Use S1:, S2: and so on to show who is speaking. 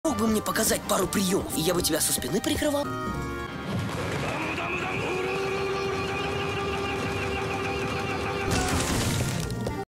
S1: Мог бы мне показать пару приемов, и я бы тебя со спины прикрывал?